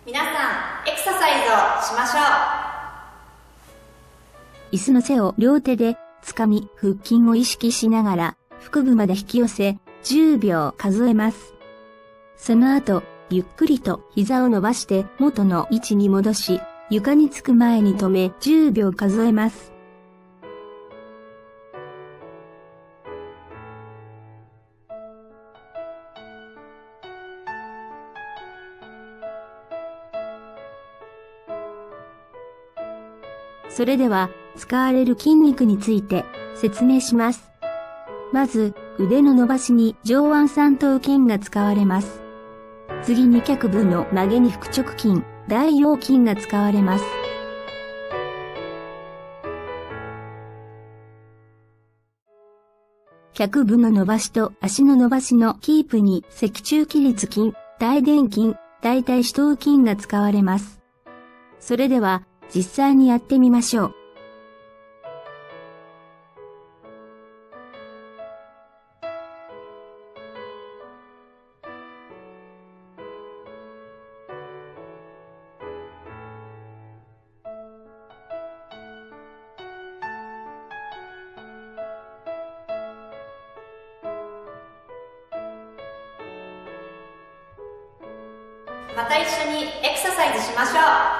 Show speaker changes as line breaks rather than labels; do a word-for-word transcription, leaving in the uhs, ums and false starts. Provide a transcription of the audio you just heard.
皆さん、エクササイズをしましょ
う。椅子の背を両手で掴み、腹筋を意識しながら、腹部まで引き寄せ、じゅうびょう数えます。その後、ゆっくりと膝を伸ばして元の位置に戻し、床につく前に止めじゅうびょう数えます。それでは、使われる筋肉について説明します。まず、腕の伸ばしに上腕三頭筋が使われます。次に脚部の曲げに腹直筋、大腰筋が使われます。脚部の伸ばしと足の伸ばしのキープに脊柱起立筋、大臀筋、大腿四頭筋が使われます。それでは実際にやってみましょう。
う。また一緒にエクササイズしましょう。